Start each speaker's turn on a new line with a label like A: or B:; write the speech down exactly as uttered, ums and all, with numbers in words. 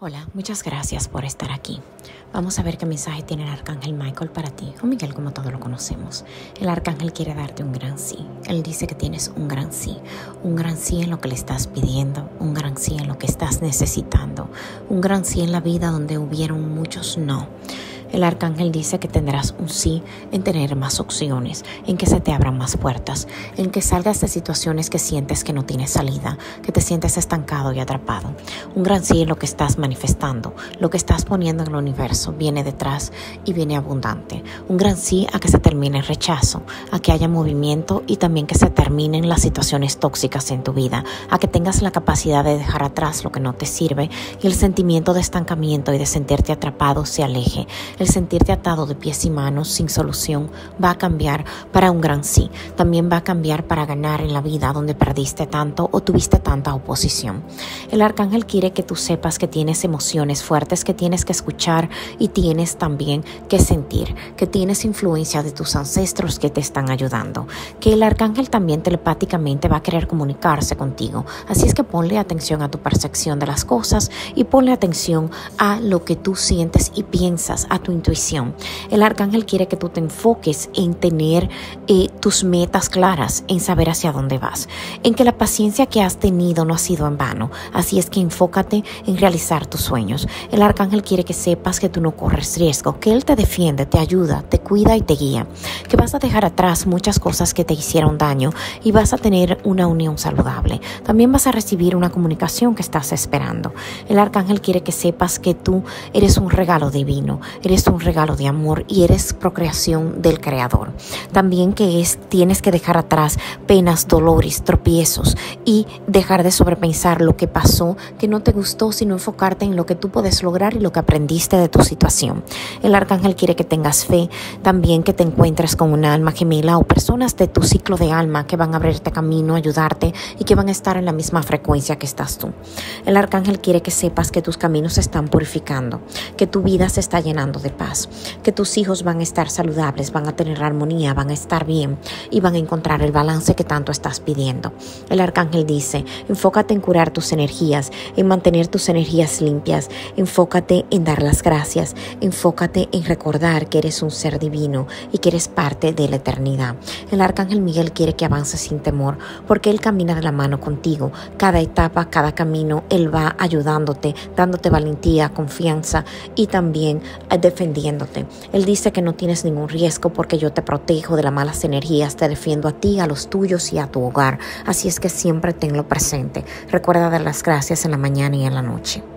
A: Hola, muchas gracias por estar aquí. Vamos a ver qué mensaje tiene el Arcángel Michael para ti, o Miguel como todos lo conocemos. El Arcángel quiere darte un gran sí. Él dice que tienes un gran sí. Un gran sí en lo que le estás pidiendo, un gran sí en lo que estás necesitando, un gran sí en la vida donde hubieron muchos no. El Arcángel dice que tendrás un sí en tener más opciones, en que se te abran más puertas, en que salgas de situaciones que sientes que no tienes salida, que te sientes estancado y atrapado. Un gran sí en lo que estás manifestando, lo que estás poniendo en el universo viene detrás y viene abundante. Un gran sí a que se termine el rechazo, a que haya movimiento y también que se terminen las situaciones tóxicas en tu vida, a que tengas la capacidad de dejar atrás lo que no te sirve y el sentimiento de estancamiento y de sentirte atrapado se aleje. El sentirte atado de pies y manos sin solución va a cambiar para un gran sí. También va a cambiar para ganar en la vida donde perdiste tanto o tuviste tanta oposición. El Arcángel quiere que tú sepas que tienes emociones fuertes que tienes que escuchar y tienes también que sentir, que tienes influencia de tus ancestros que te están ayudando, que el Arcángel también telepáticamente va a querer comunicarse contigo. Así es que ponle atención a tu percepción de las cosas y ponle atención a lo que tú sientes y piensas, a tu intuición. El Arcángel quiere que tú te enfoques en tener eh, tus metas claras, en saber hacia dónde vas, en que la paciencia que has tenido no ha sido en vano. Así es que enfócate en realizar tus sueños. El Arcángel quiere que sepas que tú no corres riesgo, que Él te defiende, te ayuda, te cuida y te guía, que vas a dejar atrás muchas cosas que te hicieron daño y vas a tener una unión saludable. También vas a recibir una comunicación que estás esperando. El Arcángel quiere que sepas que tú eres un regalo divino, eres un regalo de amor y eres procreación del Creador. También que es, tienes que dejar atrás penas, dolores, tropiezos y dejar de sobrepensar lo que pasó, que no te gustó, sino enfocarte en lo que tú puedes lograr y lo que aprendiste de tu situación. El Arcángel quiere que tengas fe, también que te encuentres con una alma gemela o personas de tu ciclo de alma que van a abrirte camino, ayudarte y que van a estar en la misma frecuencia que estás tú. El Arcángel quiere que sepas que tus caminos se están purificando, que tu vida se está llenando de paz, que tus hijos van a estar saludables, van a tener armonía, van a estar bien y van a encontrar el balance que tanto estás pidiendo. El Arcángel dice, enfócate en curar tus energías, en mantener tus energías limpias, enfócate en dar las gracias, enfócate en recordar que eres un ser divino y que eres parte de la eternidad. El Arcángel Miguel quiere que avances sin temor porque Él camina de la mano contigo. Cada etapa, cada camino, Él va ayudándote, dándote valentía, confianza y también defendiéndote. Él dice que no tienes ningún riesgo porque yo te protejo de las malas energías, te defiendo a ti, a los tuyos y a tu hogar. Así es que siempre tenlo presente. Recuerda dar las gracias en la mañana y en la noche.